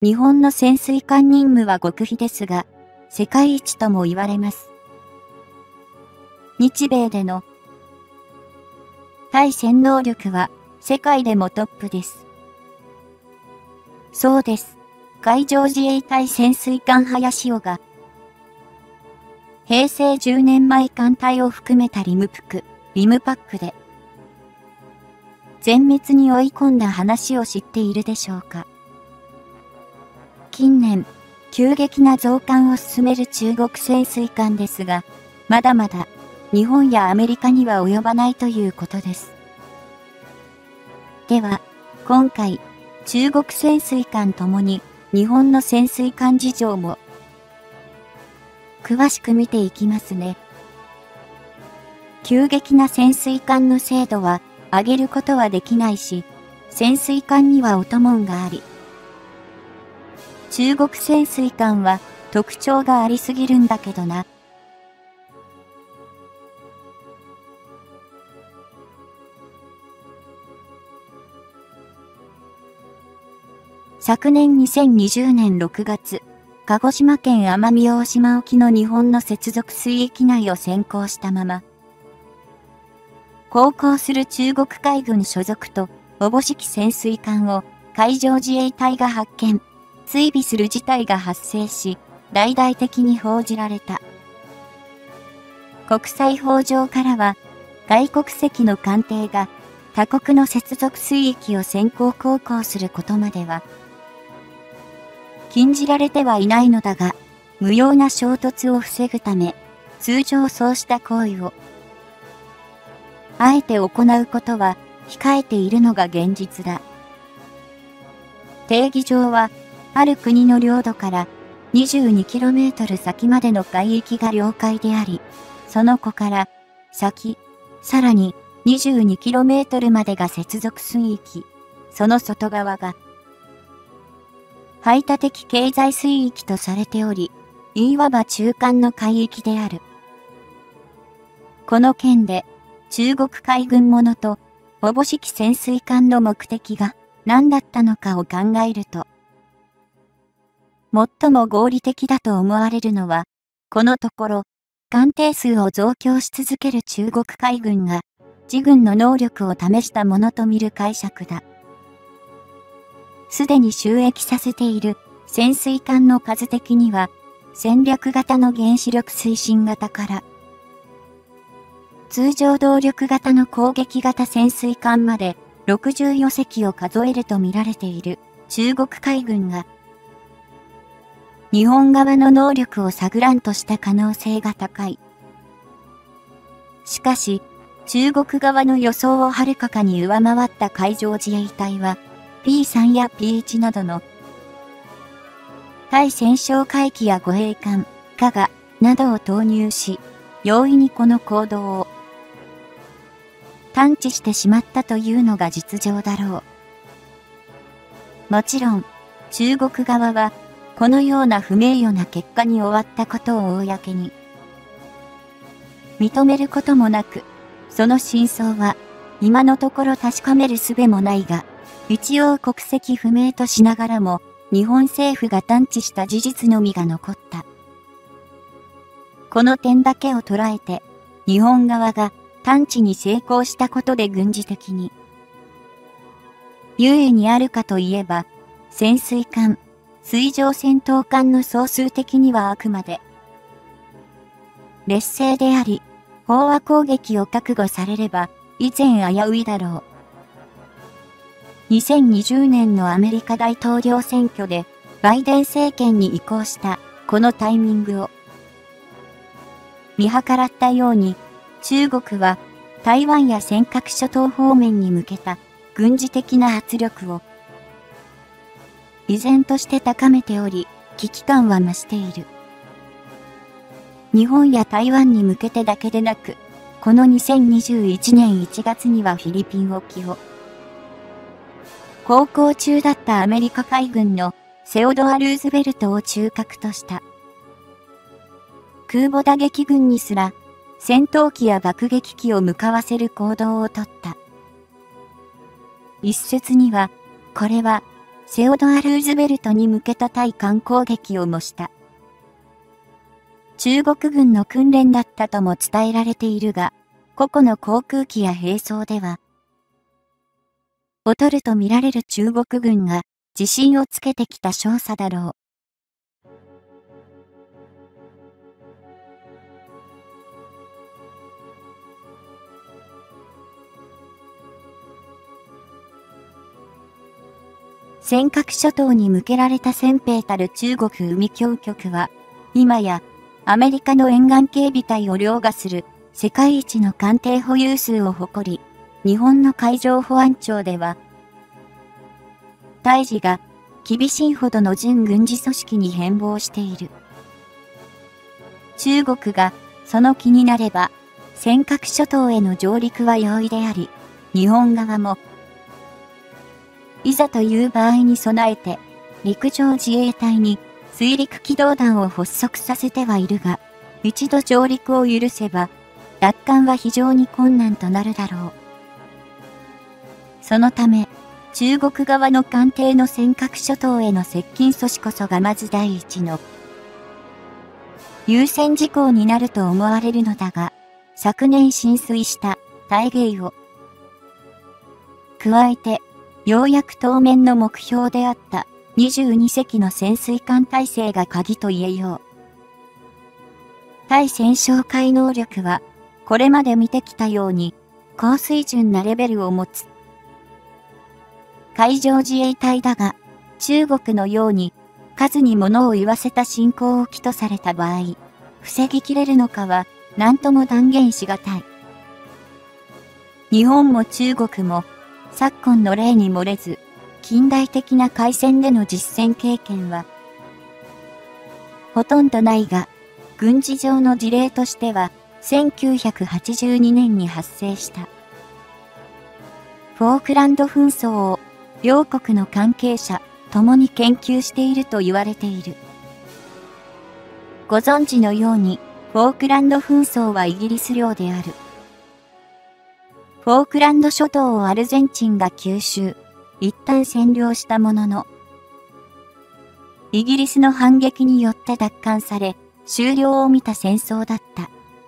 日本の潜水艦任務は極秘ですが、世界一とも言われます。日米での対戦能力は世界でもトップです。そうです。海上自衛隊潜水艦はやしおが、平成10年前艦隊を含めたリムパックで、全滅に追い込んだ話を知っているでしょうか。近年、急激な増艦を進める中国潜水艦ですが、まだまだ日本やアメリカには及ばないということです。では、今回、中国潜水艦ともに日本の潜水艦事情も詳しく見ていきますね。急激な潜水艦の精度は上げることはできないし、潜水艦には音門があり、中国潜水艦は特徴がありすぎるんだけどな。昨年2020年6月、鹿児島県奄美大島沖の日本の接続水域内を先行したまま、航行する中国海軍所属とおぼしき潜水艦を海上自衛隊が発見、追尾する事態が発生し、大々的に報じられた。国際法上からは、外国籍の艦艇が他国の接続水域を先行航行することまでは、禁じられてはいないのだが、無用な衝突を防ぐため、通常そうした行為を、あえて行うことは控えているのが現実だ。定義上は、ある国の領土から 22km 先までの海域が領海であり、その子から先、さらに 22km までが接続水域、その外側が、排他的経済水域とされており、いわば中間の海域である。この件で、中国海軍ものと、おぼしき潜水艦の目的が何だったのかを考えると、最も合理的だと思われるのは、このところ、艦艇数を増強し続ける中国海軍が、自軍の能力を試したものと見る解釈だ。すでに就役させている潜水艦の数的には、戦略型の原子力推進型から、通常動力型の攻撃型潜水艦まで64隻を数えると見られている中国海軍が、日本側の能力を探らんとした可能性が高い。しかし、中国側の予想をはるかかに上回った海上自衛隊は、P3 や P1 などの対戦勝海機や護衛艦、加賀などを投入し、容易にこの行動を探知してしまったというのが実情だろう。もちろん、中国側は、このような不名誉な結果に終わったことを公に認めることもなく、その真相は、今のところ確かめる術もないが、一応国籍不明としながらも、日本政府が探知した事実のみが残った。この点だけを捉えて、日本側が探知に成功したことで軍事的に優位にあるかといえば、潜水艦、水上戦闘艦の総数的にはあくまで劣勢であり、飽和攻撃を覚悟されれば、以前危ういだろう。2020年のアメリカ大統領選挙でバイデン政権に移行したこのタイミングを見計らったように中国は台湾や尖閣諸島方面に向けた軍事的な圧力を依然として高めており危機感は増している。日本や台湾に向けてだけでなくこの2021年1月にはフィリピン沖を航行中だったアメリカ海軍のセオドア・ルーズベルトを中核とした空母打撃群にすら戦闘機や爆撃機を向かわせる行動をとった。一説には、これはセオドア・ルーズベルトに向けた対艦攻撃を模した。中国軍の訓練だったとも伝えられているが、個々の航空機や兵装では、劣ると見られる中国軍が自信をつけてきた証左だろう。尖閣諸島に向けられた先兵たる中国海峡局は、今やアメリカの沿岸警備隊を凌駕する世界一の艦艇保有数を誇り、日本の海上保安庁では、対峙が厳しいほどの準軍事組織に変貌している。中国がその気になれば、尖閣諸島への上陸は容易であり、日本側も、いざという場合に備えて、陸上自衛隊に水陸機動団を発足させてはいるが、一度上陸を許せば、奪還は非常に困難となるだろう。そのため、中国側の艦艇の尖閣諸島への接近阻止こそがまず第一の優先事項になると思われるのだが、昨年進水した大鯨を加えて、ようやく当面の目標であった22隻の潜水艦体制が鍵と言えよう。対潜哨戒能力は、これまで見てきたように、高水準なレベルを持つ。海上自衛隊だが、中国のように、数に物を言わせた侵攻を起とされた場合、防ぎきれるのかは、何とも断言しがたい。日本も中国も、昨今の例に漏れず、近代的な海戦での実戦経験は、ほとんどないが、軍事上の事例としては、1982年に発生した。フォークランド紛争を、両国の関係者、共に研究していると言われている。ご存知のように、フォークランド紛争はイギリス領である。フォークランド諸島をアルゼンチンが吸収、一旦占領したものの、イギリスの反撃によって奪還され、終了を見た戦争だった。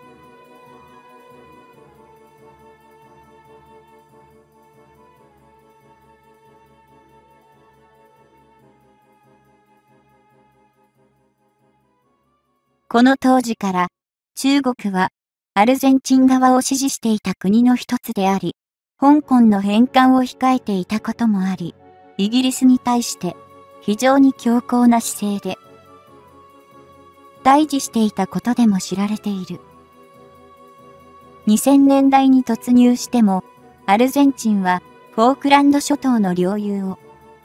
この当時から、中国は、アルゼンチン側を支持していた国の一つであり、香港の返還を控えていたこともあり、イギリスに対して非常に強硬な姿勢で、対峙していたことでも知られている。2000年代に突入しても、アルゼンチンはフォークランド諸島の領有を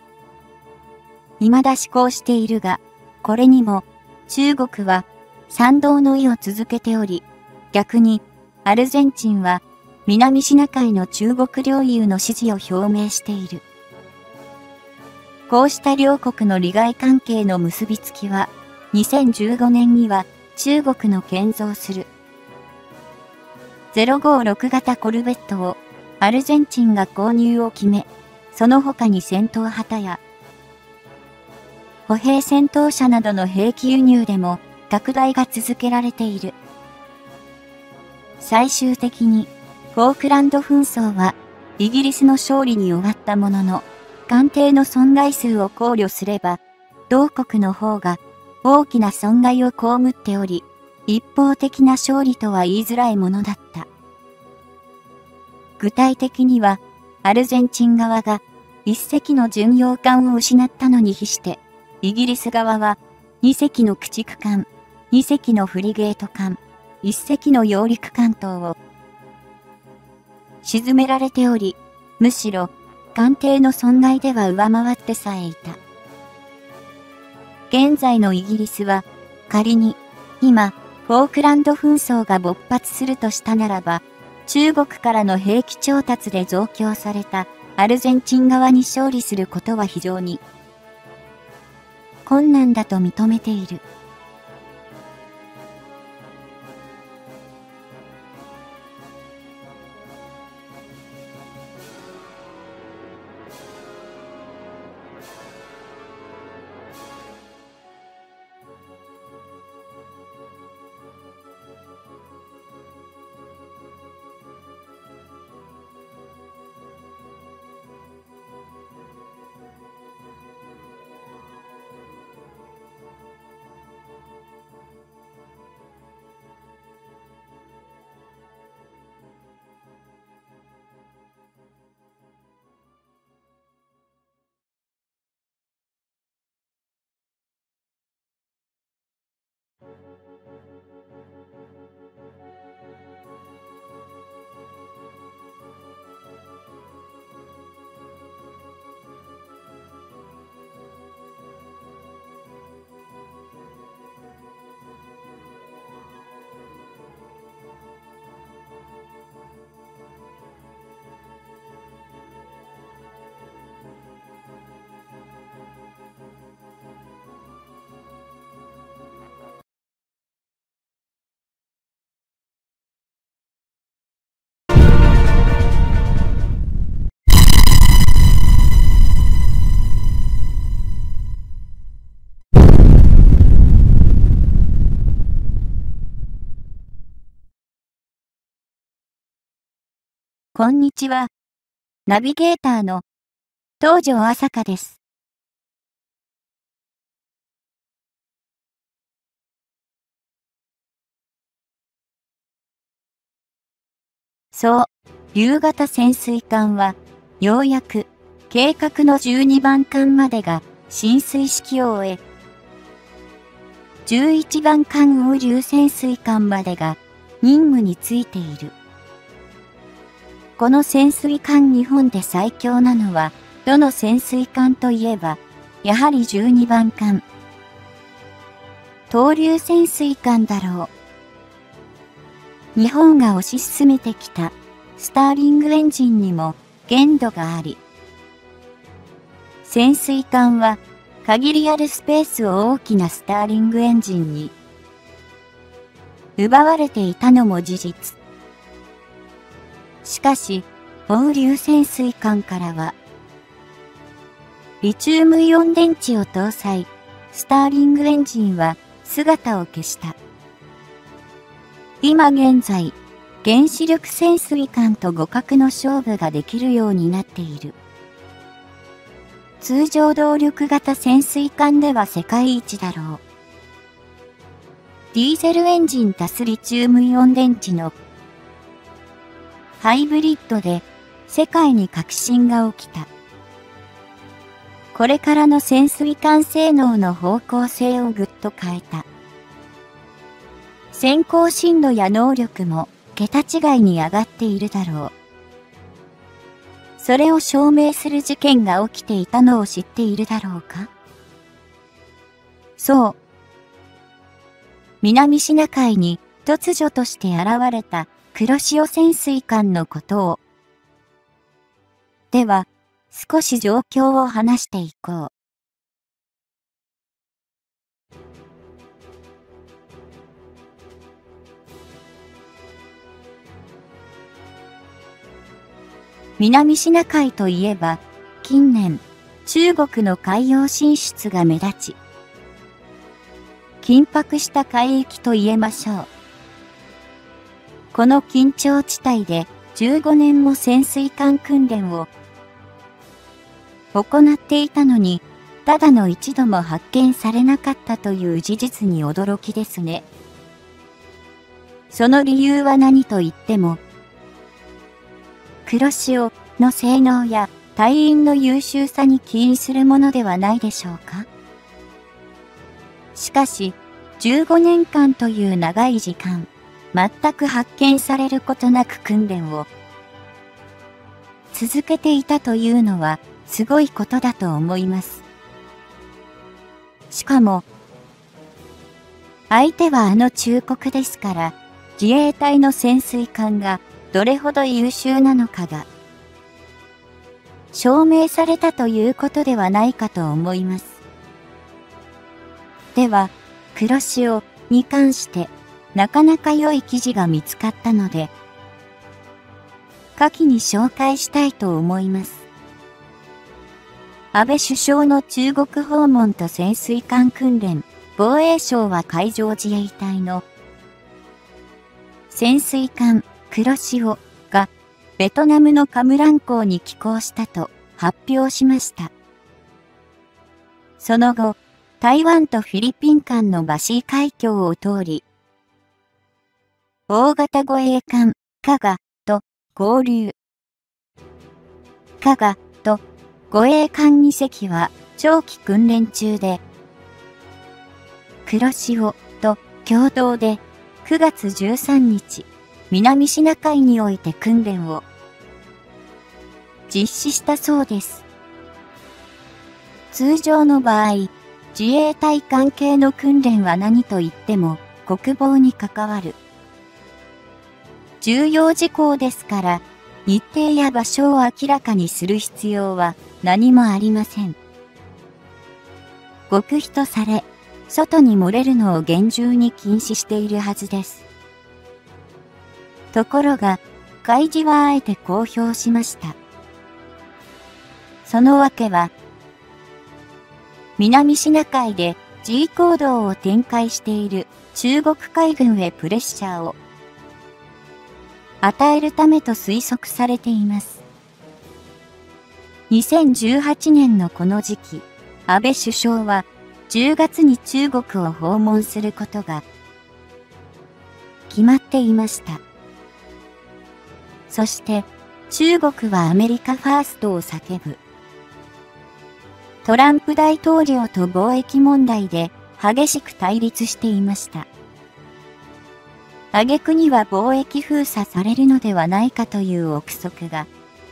未だ施行しているが、これにも中国は賛同の意を続けており、逆にアルゼンチンは南シナ海の中国領有の支持を表明している。こうした両国の利害関係の結びつきは、2015年には中国の建造する056型コルベットをアルゼンチンが購入を決め、その他に戦闘旗や歩兵戦闘車などの兵器輸入でも拡大が続けられている。最終的にフォークランド紛争はイギリスの勝利に終わったものの、艦艇の損害数を考慮すれば、同国の方が大きな損害を被っており、一方的な勝利とは言いづらいものだった。具体的には、アルゼンチン側が一隻の巡洋艦を失ったのに比して、イギリス側は2隻の駆逐艦、2隻のフリゲート艦、1隻の揚陸艦等を沈められており、むしろ艦艇の損害では上回ってさえいた。現在のイギリスは、仮に今、フォークランド紛争が勃発するとしたならば、中国からの兵器調達で増強されたアルゼンチン側に勝利することは非常に困難だと認めている。 こんにちは。ナビゲーターの東條朝香です。そう、竜型潜水艦は、ようやく、計画の12番艦までが進水式を終え、11番艦応流潜水艦までが任務についている。この潜水艦日本で最強なのは、どの潜水艦といえば、やはり12番艦。東流潜水艦だろう。日本が推し進めてきたスターリングエンジンにも限度があり、潜水艦は限りあるスペースを大きなスターリングエンジンに奪われていたのも事実。しかし、応流潜水艦からは、リチウムイオン電池を搭載、スターリングエンジンは姿を消した。今現在、原子力潜水艦と互角の勝負ができるようになっている。通常動力型潜水艦では世界一だろう。ディーゼルエンジン足すリチウムイオン電池のハイブリッドで世界に革新が起きた。これからの潜水艦性能の方向性をぐっと変えた。先行進路や能力も桁違いに上がっているだろう。それを証明する事件が起きていたのを知っているだろうか？そう。南シナ海に突如として現れた黒潮潜水艦のことを。では、少し状況を話していこう。南シナ海といえば、近年、中国の海洋進出が目立ち、緊迫した海域と言えましょう。この緊張地帯で15年も潜水艦訓練を行っていたのに、ただの一度も発見されなかったという事実に驚きですね。その理由は何と言っても、黒潮の性能や隊員の優秀さに起因するものではないでしょうか。しかし、15年間という長い時間、全く発見されることなく訓練を続けていたというのはすごいことだと思います。しかも、相手はあの中国ですから、自衛隊の潜水艦がどれほど優秀なのかが証明されたということではないかと思います。では、黒潮に関してなかなか良い記事が見つかったので、下記に紹介したいと思います。安倍首相の中国訪問と潜水艦訓練、防衛省は海上自衛隊の潜水艦黒潮がベトナムのカムラン港に寄港したと発表しました。その後、台湾とフィリピン間のバシー海峡を通り、大型護衛艦加賀と合流。加賀と護衛艦2隻は長期訓練中で、黒潮と共同で9月13日、南シナ海において訓練を実施したそうです。通常の場合、自衛隊関係の訓練は何と言っても国防に関わる重要事項ですから、日程や場所を明らかにする必要は何もありません。極秘とされ、外に漏れるのを厳重に禁止しているはずです。ところが、海自はあえて公表しました。そのわけは、南シナ海で G 行動を展開している中国海軍へプレッシャーを与えるためと推測されています。2018年のこの時期、安倍首相は10月に中国を訪問することが決まっていました。そして中国はアメリカファーストを叫ぶ。トランプ大統領と貿易問題で激しく対立していました。挙句には貿易封鎖されるのではないかという憶測が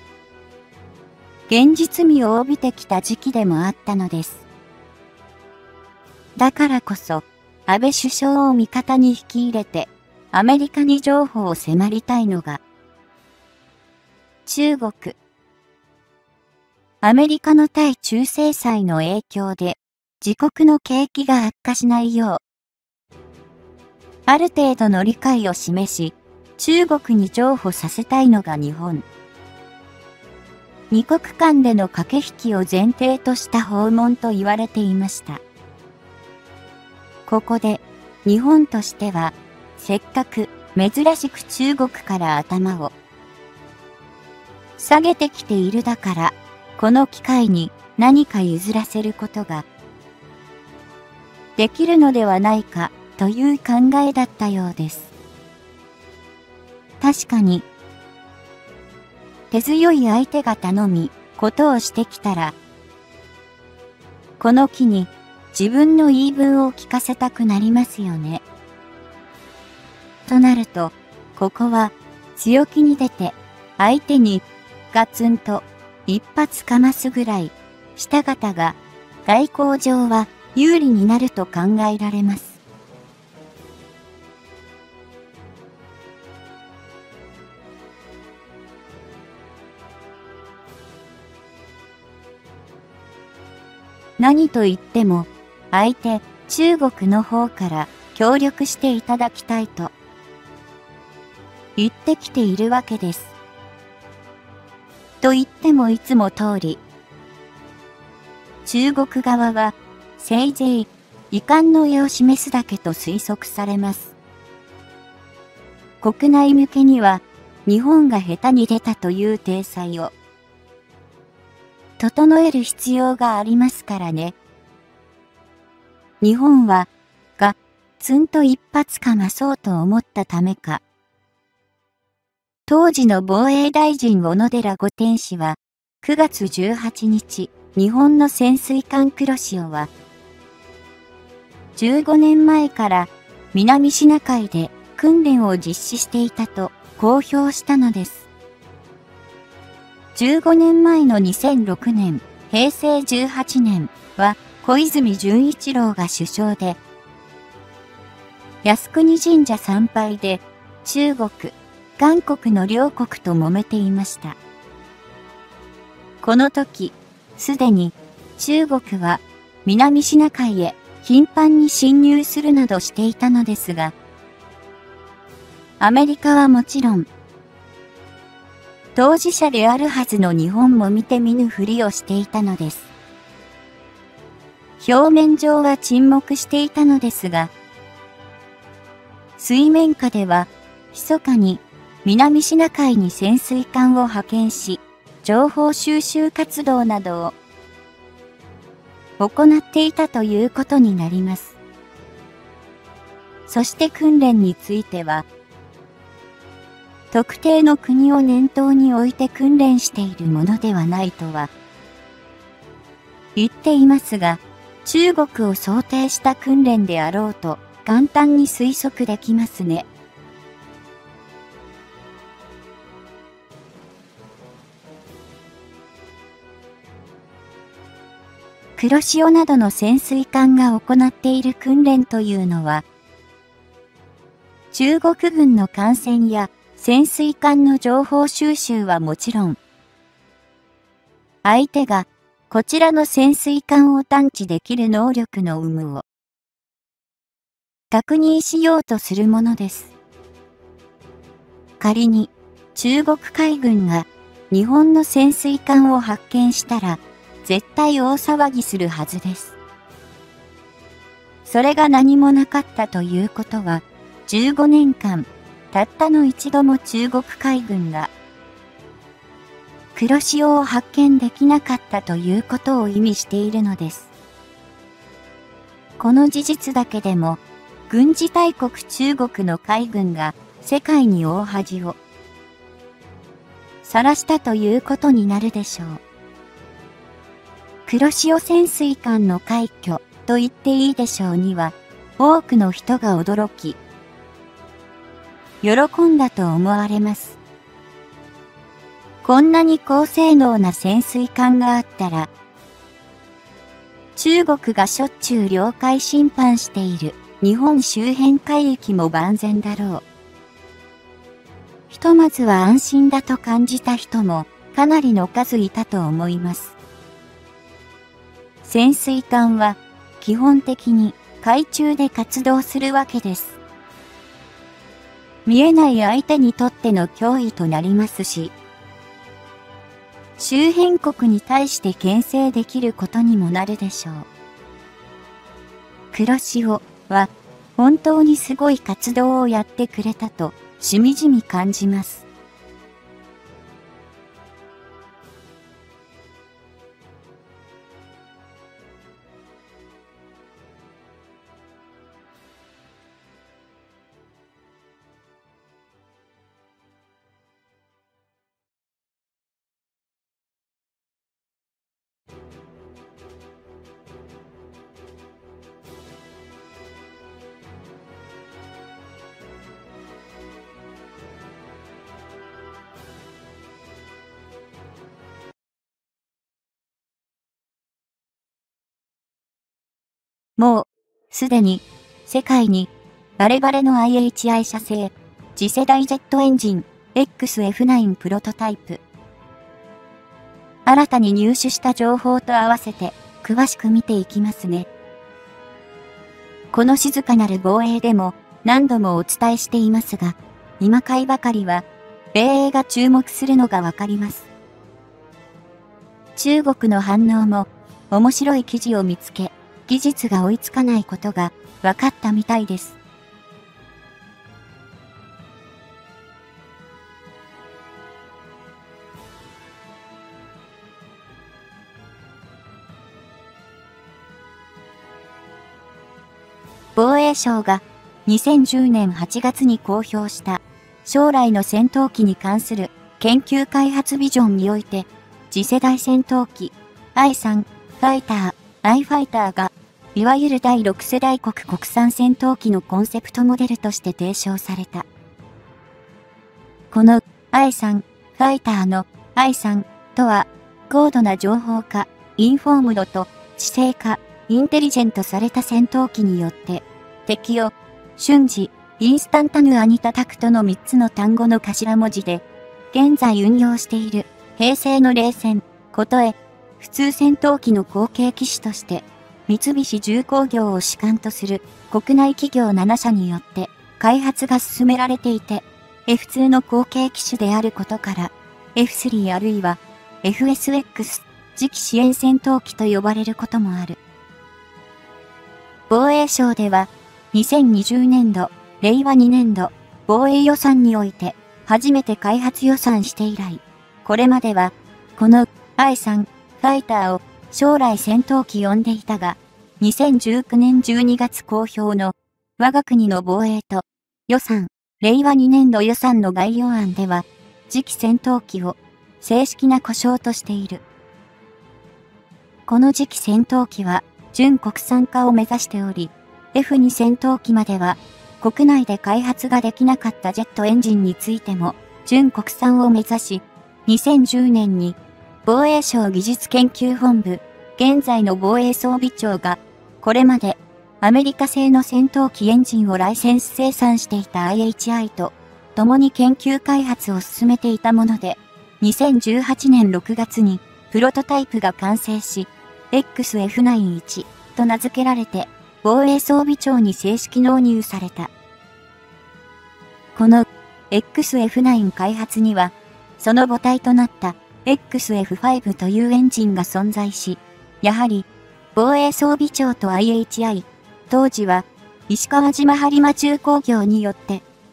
現実味を帯びてきた時期でもあったのです。だからこそ安倍首相を味方に引き入れてアメリカに譲歩を迫りたいのが中国。アメリカの対中制裁の影響で自国の景気が悪化しないよう、ある程度の理解を示し、中国に譲歩させたいのが日本。二国間での駆け引きを前提とした訪問と言われていました。ここで日本としては、せっかく珍しく中国から頭を下げてきているだから、この機会に何か譲らせることができるのではないかという考えだったようです。確かに、手強い相手が頼み、ことをしてきたら、この機に自分の言い分を聞かせたくなりますよね。となると、ここは強気に出て、相手にガツンと一発かますぐらいした方が外交上は有利になると考えられます。何と言っても相手中国の方から協力していただきたいと言ってきているわけです。と言ってもいつも通り、中国側はせいぜい遺憾の意を示すだけと推測されます。国内向けには日本が下手に出たという体裁を整える必要がありますからね。日本はガツンと一発かまそうと思ったためか、当時の防衛大臣小野寺五天氏は9月18日、日本の潜水艦黒潮は15年前から南シナ海で訓練を実施していたと公表したのです。15年前の2006年、平成18年は小泉純一郎が首相で、靖国神社参拝で中国、韓国の両国と揉めていました。この時、すでに中国は南シナ海へ頻繁に侵入するなどしていたのですが、アメリカはもちろん、当事者であるはずの日本も見て見ぬふりをしていたのです。表面上は沈黙していたのですが、水面下では密かに南シナ海に潜水艦を派遣し、情報収集活動などを行っていたということになります。そして訓練については、特定の国を念頭に置いて訓練しているものではないとは言っていますが、中国を想定した訓練であろうと簡単に推測できますね。黒潮などの潜水艦が行っている訓練というのは、中国軍の艦船や潜水艦の情報収集はもちろん、相手がこちらの潜水艦を探知できる能力の有無を確認しようとするものです。仮に中国海軍が日本の潜水艦を発見したら絶対大騒ぎするはずです。それが何もなかったということは15年間たったの一度も中国海軍が黒潮を発見できなかったということを意味しているのです。この事実だけでも、軍事大国中国の海軍が世界に大恥を晒したということになるでしょう。黒潮潜水艦の快挙と言っていいでしょうには、多くの人が驚き、喜んだと思われます。こんなに高性能な潜水艦があったら、中国がしょっちゅう領海侵犯している日本周辺海域も万全だろう。ひとまずは安心だと感じた人もかなりの数いたと思います。潜水艦は基本的に海中で活動するわけです。見えない相手にとっての脅威となりますし、周辺国に対して牽制できることにもなるでしょう。黒潮は本当にすごい活動をやってくれたとしみじみ感じます。もう、すでに、世界に、バレバレの IHI 社製、次世代ジェットエンジン、XF9 プロトタイプ。新たに入手した情報と合わせて、詳しく見ていきますね。この静かなる防衛でも、何度もお伝えしていますが、今回ばかりは、米英が注目するのがわかります。中国の反応も、面白い記事を見つけ、技術が追いつかないことが分かったみたいです。防衛省が2010年8月に公表した将来の戦闘機に関する研究開発ビジョンにおいて、次世代戦闘機 I3 ファイター、I ファイターがいわゆる第6世代国産戦闘機のコンセプトモデルとして提唱された。この I3 ファイターの I3 とは、高度な情報化、インフォームドと知性化、インテリジェントされた戦闘機によって、敵を瞬時、インスタンタヌアに叩くとの3つの単語の頭文字で、現在運用している平成の冷戦、ことへ、普通戦闘機の後継機種として、三菱重工業を主幹とする国内企業7社によって開発が進められていて、F2 の後継機種であることから、F3 あるいは FSX 次期支援戦闘機と呼ばれることもある。防衛省では、2020年度、令和2年度、防衛予算において、初めて開発予算して以来、これまでは、この I3 ファイターを将来戦闘機呼んでいたが、2019年12月公表の我が国の防衛と予算、令和2年度予算の概要案では、次期戦闘機を正式な呼称としている。この次期戦闘機は準国産化を目指しており、F2 戦闘機までは国内で開発ができなかったジェットエンジンについても準国産を目指し、2010年に防衛省技術研究本部、現在の防衛装備庁が、これまでアメリカ製の戦闘機エンジンをライセンス生産していた IHI と共に研究開発を進めていたもので、2018年6月にプロトタイプが完成し、XF91 と名付けられて防衛装備庁に正式納入された。この XF9 開発には、その母体となったXF5 というエンジンが存在し、やはり防衛装備庁と IHI、当時は石川島播磨重工業によって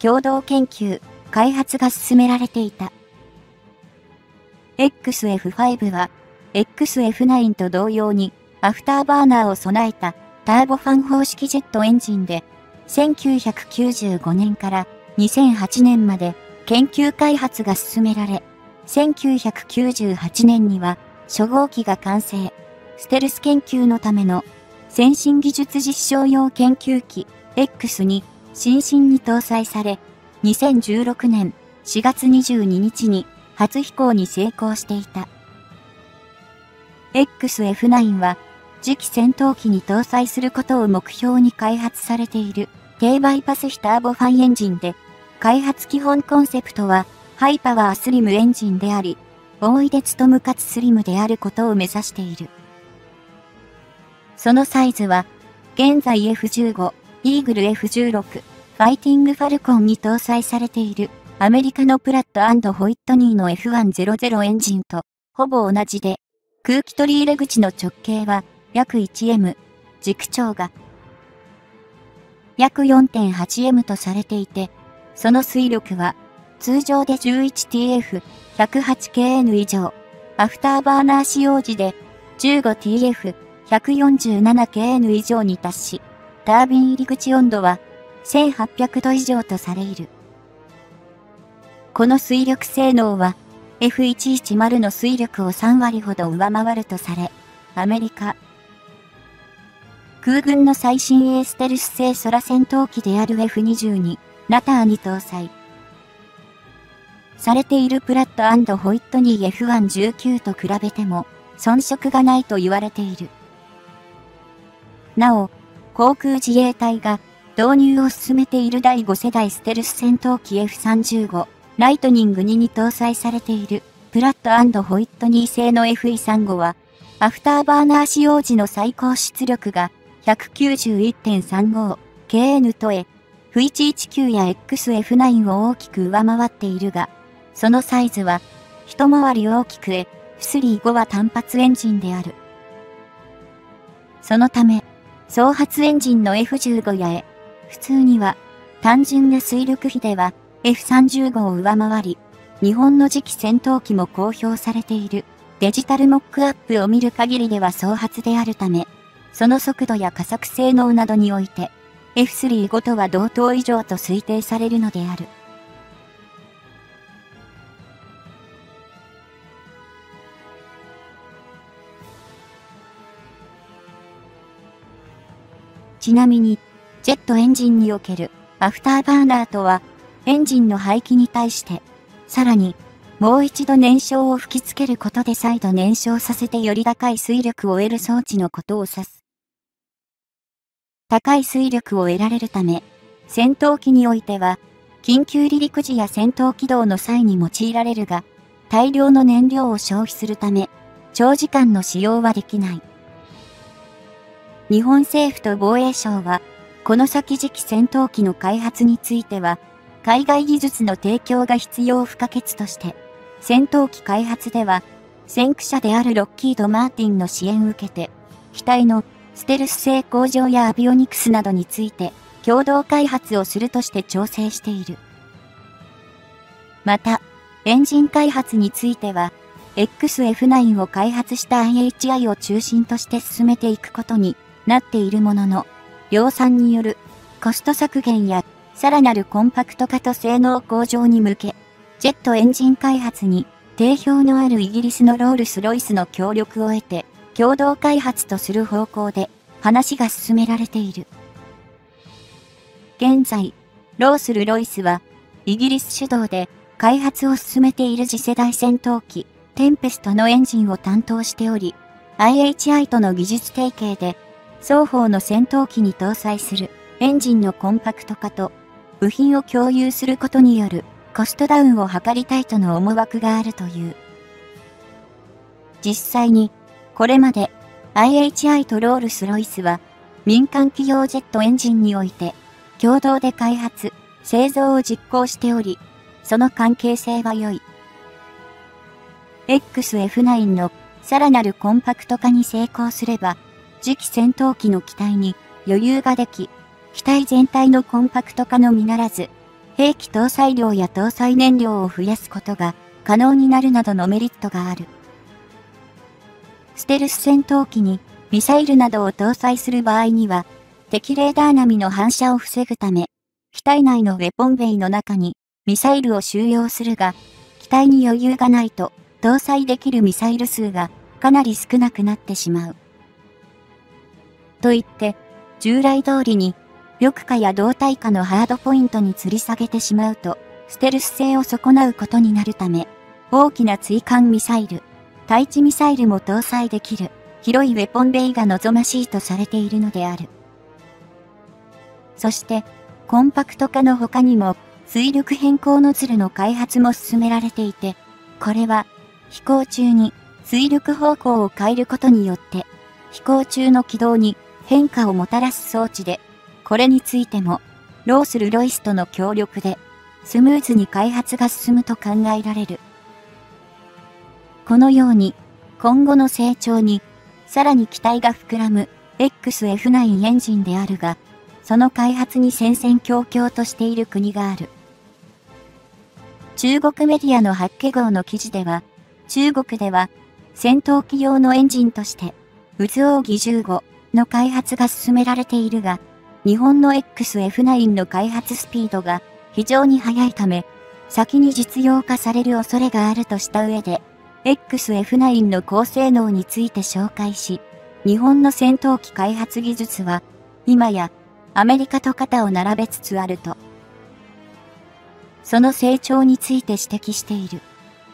共同研究、開発が進められていた。XF5 は、XF9 と同様に、アフターバーナーを備えたターボファン方式ジェットエンジンで、1995年から2008年まで研究開発が進められ、1998年には初号機が完成、ステルス研究のための先進技術実証用研究機 X に新進に搭載され、2016年4月22日に初飛行に成功していた。XF9 は次期戦闘機に搭載することを目標に開発されている低バイパス比ターボファンエンジンで、開発基本コンセプトはハイパワースリムエンジンであり、大出務かつスリムであることを目指している。そのサイズは、現在 F15、イーグル F16、ファイティングファルコンに搭載されているアメリカのプラット&ホイットニーの F100 エンジンとほぼ同じで、空気取り入れ口の直径は約 1M、軸長が約 4.8M とされていて、その推力は通常で 11TF、108kN 以上、アフターバーナー使用時で 15TF、147kN 以上に達し、タービン入り口温度は1800度以上とされる。この推力性能は F110 の推力を3割ほど上回るとされ、アメリカ空軍の最新鋭ステルス製空戦闘機である F22 ナターに搭載されているプラット&ホイットニー F119 と比べても遜色がないと言われている。なお、航空自衛隊が導入を進めている第5世代ステルス戦闘機 F35 ライトニング2に搭載されているプラット&ホイットニー製の FE35 はアフターバーナー使用時の最高出力が 191.35kN とF119 や XF9 を大きく上回っているが、そのサイズは一回り大きくF35 は単発エンジンである。そのため、総発エンジンの F15 や普通には単純な推力比では F35 を上回り、日本の次期戦闘機も公表されているデジタルモックアップを見る限りでは総発であるため、その速度や加速性能などにおいて F35 とは同等以上と推定されるのである。ちなみに、ジェットエンジンにおけるアフターバーナーとは、エンジンの排気に対して、さらに、もう一度燃焼を吹きつけることで再度燃焼させてより高い推力を得る装置のことを指す。高い推力を得られるため、戦闘機においては、緊急離陸時や戦闘起動の際に用いられるが、大量の燃料を消費するため、長時間の使用はできない。日本政府と防衛省は、この先次期戦闘機の開発については、海外技術の提供が必要不可欠として、戦闘機開発では、先駆者であるロッキード・マーティンの支援を受けて、機体のステルス性向上やアビオニクスなどについて、共同開発をするとして調整している。また、エンジン開発については、XF9 を開発した IHI を中心として進めていくことになっているものの、量産によるコスト削減やさらなるコンパクト化と性能向上に向け、ジェットエンジン開発に定評のあるイギリスのロールスロイスの協力を得て、共同開発とする方向で話が進められている。現在、ロースルロイスはイギリス主導で開発を進めている次世代戦闘機テンペストのエンジンを担当しており、IHI との技術提携で双方の戦闘機に搭載するエンジンのコンパクト化と部品を共有することによるコストダウンを図りたいとの思惑があるという。実際に、これまで IHI とロールスロイスは民間企業ジェットエンジンにおいて共同で開発、製造を実行しており、その関係性は良い。XF9 のさらなるコンパクト化に成功すれば、次期戦闘機の機体に余裕ができ、機体全体のコンパクト化のみならず、 兵器搭載量や搭載燃料を増やすことが可能になるなどのメリットがある。ステルス戦闘機にミサイルなどを搭載する場合には、敵レーダー並みの反射を防ぐため、機体内のウェポンベイの中にミサイルを収容するが、機体に余裕がないと搭載できるミサイル数がかなり少なくなってしまう。と言って、従来通りに翼化や動体化のハードポイントに吊り下げてしまうと、ステルス性を損なうことになるため、大きな追艦ミサイル、対地ミサイルも搭載できる広いウェポンベイが望ましいとされているのである。そして、コンパクト化の他にも、水力変更ノズルの開発も進められていて、これは、飛行中に水力方向を変えることによって、飛行中の軌道に変化をもたらす装置で、これについても、ロースル・ロイスとの協力で、スムーズに開発が進むと考えられる。このように、今後の成長に、さらに期待が膨らむ XF9 エンジンであるが、その開発に戦々恐々としている国がある。中国メディアの八景号の記事では、中国では戦闘機用のエンジンとして、渦扇15の開発が進められているが、日本の XF9 の開発スピードが非常に速いため、先に実用化される恐れがあるとした上で、XF9 の高性能について紹介し、日本の戦闘機開発技術は、今やアメリカと肩を並べつつあると、その成長について指摘している。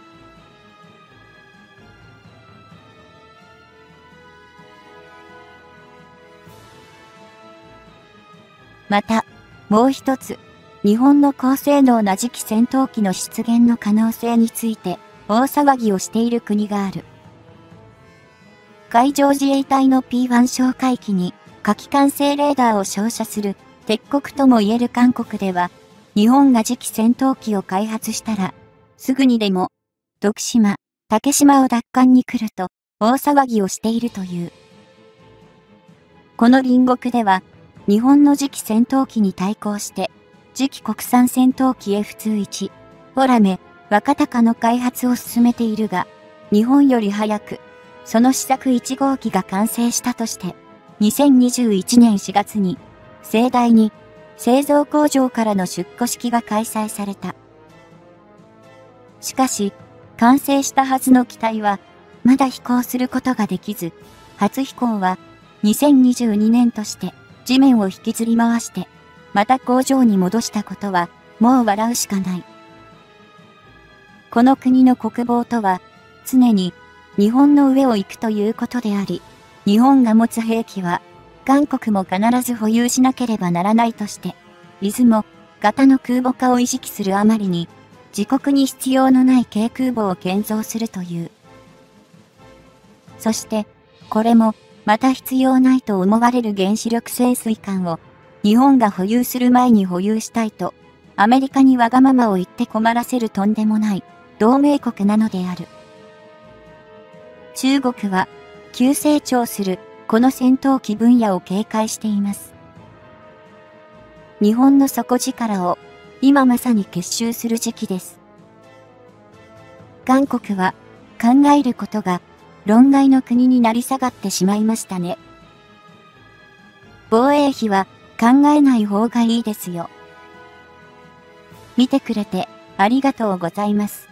また、もう一つ、日本の高性能な次期戦闘機の出現の可能性について、大騒ぎをしている国がある。海上自衛隊の P1 哨戒機に、火器管制レーダーを照射する敵国とも言える韓国では、日本が次期戦闘機を開発したら、すぐにでも、徳島、竹島を奪還に来ると、大騒ぎをしているという。この隣国では、日本の次期戦闘機に対抗して、次期国産戦闘機 F21、フォラメ、若鷹の開発を進めているが、日本より早く、その試作1号機が完成したとして、2021年4月に、盛大に、製造工場からの出庫式が開催された。しかし、完成したはずの機体は、まだ飛行することができず、初飛行は、2022年として、地面を引きずり回して、また工場に戻したことは、もう笑うしかない。この国の国防とは、常に、日本の上を行くということであり、日本が持つ兵器は、韓国も必ず保有しなければならないとして、出雲型の空母化を意識するあまりに、自国に必要のない軽空母を建造するという。そして、これも、また必要ないと思われる原子力潜水艦を、日本が保有する前に保有したいと、アメリカにわがままを言って困らせるとんでもない同盟国なのである。中国は、急成長するこの戦闘機分野を警戒しています。日本の底力を今まさに結集する時期です。韓国は考えることが論外の国になり下がってしまいましたね。防衛費は考えない方がいいですよ。見てくれてありがとうございます。